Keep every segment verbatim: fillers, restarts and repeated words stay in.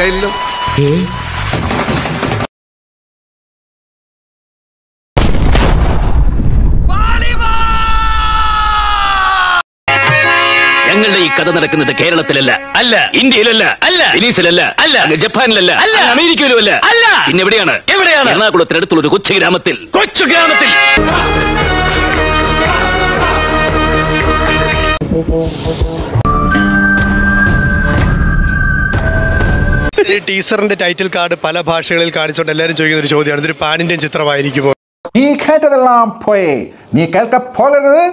മനസ്സിലായില്ലോ? ഞങ്ങളുടെ ഈ കഥ നടക്കുന്നത് കേരളത്തിലല്ല, അല്ല ഇന്ത്യയിലല്ല, അല്ല വെനീസിലല്ല, അല്ല ജപ്പാനിലല്ല, അല്ല അമേരിക്കയിലും അല്ല, അല്ല പിന്നെ എവിടെയാണ്? എവിടെയാണ്? എറണാകുളത്തിനടുത്തുള്ള ഒരു കൊച്ചു ഗ്രാമത്തിൽ. കൊച്ചു ഗ്രാമത്തിൽ ഈ ടീസറിന്റെ ടൈറ്റിൽ കാർഡ് പല ഭാഷകളിൽ കാണിച്ചുകൊണ്ട് എല്ലാവരും ചോദിക്കുന്ന ഒരു ചോദ്യമാണ്, ഇതൊരു പാൻ ഇന്ത്യൻ ചിത്രമായിരിക്കുമോ? നീ കേട്ടതെല്ലാം പോയി, നീ കേൾക്ക പോകരുത്.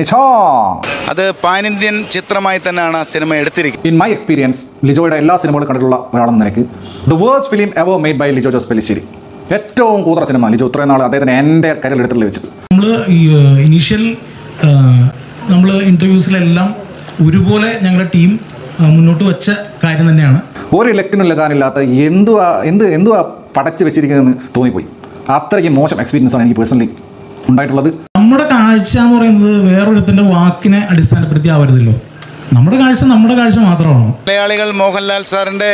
അത് പാൻ ഇന്ത്യൻ ചിത്രമായി തന്നെയാണ് സിനിമ എടുത്തിരിക്കുന്നത്. ഇൻ മൈ എക്സ്പീരിയൻസ്, ലിജോയുടെ എല്ലാ സിനിമകളും കണ്ടിട്ടുള്ള ഒരാളെന്ന നിലയ്ക്ക് the worst film ever made by Lijo Jose Pellissery. ഏറ്റവും കൂതറ സിനിമ ലിജോ ഇത്രയും നാൾ അദ്ദേഹത്തിന് എൻ്റെ കരിയറിൽ എടുത്തിട്ട് വെച്ചത്. നമ്മൾ ഇനീഷ്യൽ നമ്മൾ ഇൻ്റർവ്യൂസിലെല്ലാം ഒരുപോലെ ഞങ്ങളുടെ ടീം മുന്നോട്ട് വെച്ച കാര്യം തന്നെയാണ്. ഒരു ഇലക്കിനും ലഗാനില്ലാത്ത എന്തുവാ എന്ത് എന്തുവാ പടച്ച് വെച്ചിരിക്കുന്നതെന്ന് തോന്നിപ്പോയി. അത്രയ്ക്ക് മോശം എക്സ്പീരിയൻസ് ആണ് എനിക്ക് പേഴ്സണലി ഉണ്ടായിട്ടുള്ളത്. നമ്മുടെ കാഴ്ച എന്ന് പറയുന്നത് വേറൊരുത്തൻ്റെ വാക്കിനെ അടിസ്ഥാനപ്പെടുത്തി ആവരുതല്ലോ. നമ്മുടെ കാഴ്ച നമ്മുടെ കാഴ്ച മാത്രമാണോ? മലയാളികൾ മോഹൻലാൽ സാറിൻ്റെ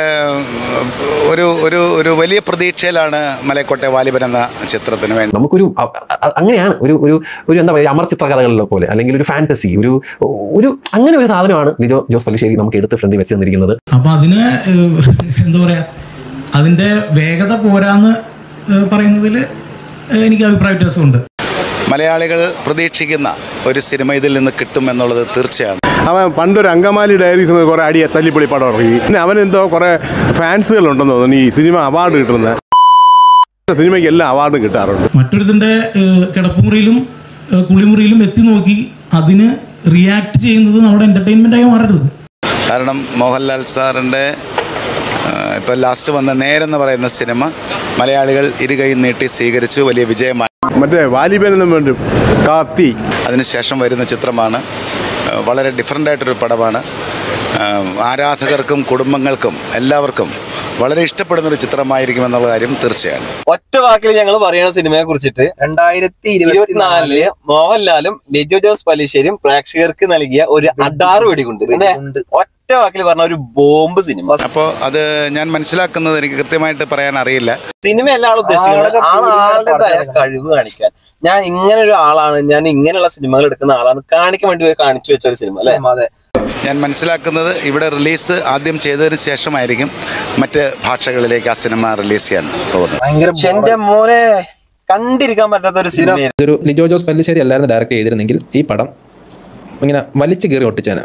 ഒരു ഒരു ഒരു വലിയ പ്രതീക്ഷയിലാണ് മലക്കോട്ടെ വാലിബൻ എന്ന ചിത്രത്തിന് വേണ്ടി. നമുക്കൊരു അങ്ങനെയാണ് ഒരു ഒരു ഒരു എന്താ പറയുക, അമർ ചിത്രകഥകളിലെ പോലെ അല്ലെങ്കിൽ ഒരു ഫാന്റസി, ഒരു ഒരു അങ്ങനെ ഒരു സാധനമാണ് ലിജോ ജോസ് പെല്ലിശ്ശേരി നമുക്ക് എടുത്ത് ഫ്രണ്ടിൽ വെച്ച് തന്നിരിക്കുന്നത്. അപ്പൊ അതിന് എന്താ പറയാ, അതിന്റെ വേഗത പോരാന്ന് പറയുന്നതിൽ എനിക്ക് അഭിപ്രായ വ്യത്യാസമുണ്ട്. മലയാളികൾ പ്രതീക്ഷിക്കുന്ന ഒരു സിനിമ ഇതിൽ നിന്ന് കിട്ടുമെന്നുള്ളത് തീർച്ചയാണ്. അവൻ പണ്ടൊരു അങ്കമാലി ഡയറീസ് കുറെ അടി തല്ലിപ്പൊളി പടം ഇറങ്ങി. പിന്നെ അവനെന്തോ കുറെ ഫാൻസുകളുണ്ടെന്ന് തോന്നുന്നു ഈ സിനിമ അവാർഡ് കിട്ടുന്ന സിനിമയ്ക്ക് എല്ലാ അവാർഡും കിട്ടാറുണ്ട്. മറ്റൊരുത്തിന്റെ കിടപ്പുമുറിയിലും കുളിമുറിയിലും എത്തി നോക്കി അതിന് റിയാക്ട് ചെയ്യുന്നത് നമ്മുടെ എന്റർടൈൻമെന്റ് ആയി മാറരുത്. കാരണം മോഹൻലാൽ സാറിൻ്റെ ഇപ്പം ലാസ്റ്റ് വന്ന നേരെന്ന് പറയുന്ന സിനിമ മലയാളികൾ ഇരുകൈ നീട്ടി സ്വീകരിച്ചു, വലിയ വിജയമായി. മറ്റേ വാലിബനും വേണ്ടി കാത്തി അതിനുശേഷം വരുന്ന ചിത്രമാണ്. വളരെ ഡിഫറൻ്റ് ആയിട്ടൊരു പടമാണ്. ആരാധകർക്കും കുടുംബങ്ങൾക്കും എല്ലാവർക്കും വളരെ ഇഷ്ടപ്പെടുന്നൊരു ചിത്രമായിരിക്കും എന്നുള്ള കാര്യം തീർച്ചയാണ്. ഒറ്റ വാക്കിൽ ഞങ്ങൾ പറയുന്ന സിനിമയെ കുറിച്ചിട്ട് രണ്ടായിരത്തി ഇരുപത്തിനാലില് മോഹൻലാലും ലിജോ ജോസ് പെല്ലിശ്ശേരിയും പ്രേക്ഷകർക്ക് നൽകിയ ഒരു അഡാറ് വെടികൊണ്ട് ഒറ്റ വാക്കിൽ പറഞ്ഞ ഒരു ബോംബ് സിനിമ. അപ്പോൾ അത് ഞാൻ മനസ്സിലാക്കുന്നത് എനിക്ക് കൃത്യമായിട്ട് പറയാൻ അറിയില്ല. സിനിമ എല്ലാ ആളും ഉദ്ദേശിക്കുന്നത് ആളുടേതായ കഴിവ് കാണിക്കാൻ. ഞാൻ ഇങ്ങനെ ഒരു ആളാണ്, ഞാൻ ഇങ്ങനെയുള്ള സിനിമകൾ എടുക്കുന്ന ആളാണ് കാണിക്കാൻ വേണ്ടി പോയി കാണിച്ചു വെച്ച ഒരു സിനിമ അല്ലേ? അതെ. ഞാൻ മനസ്സിലാക്കുന്നത് ഇവിടെ റിലീസ് ആദ്യം ചെയ്തതിന് ശേഷമായിരിക്കും മറ്റ് ഭാഷകളിലേക്ക് ആ സിനിമ റിലീസ് ചെയ്യാൻ പോകുന്നത്. എന്റെ മോനെ കണ്ടിരിക്കാൻ പറ്റാത്ത ഒരു സിനിമ. ഇതൊരു ലിജോ ജോസ് പെല്ലിശ്ശേരി അല്ലായിരുന്നു ഡയറക്റ്റ് ചെയ്തിരുന്നെങ്കിൽ ഈ പടം ഇങ്ങനെ വലിച്ചു കയറി ഒട്ടിച്ചാണ്.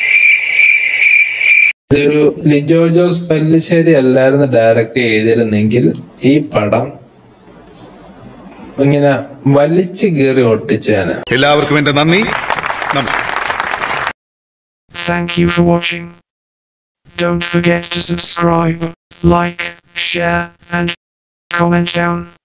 ഇതൊരു ലിജോ ജോസ് പെല്ലിശ്ശേരി അല്ലായിരുന്നു ഡയറക്റ്റ് ചെയ്തിരുന്നെങ്കിൽ ഈ പടം ഇങ്ങനെ വലിച്ചു കയറി ഒട്ടിച്ചാണ്. എല്ലാവർക്കും എന്റെ നന്ദി, നമസ്കാരം. Thank you for watching. Don't forget to subscribe, like, share, and comment down.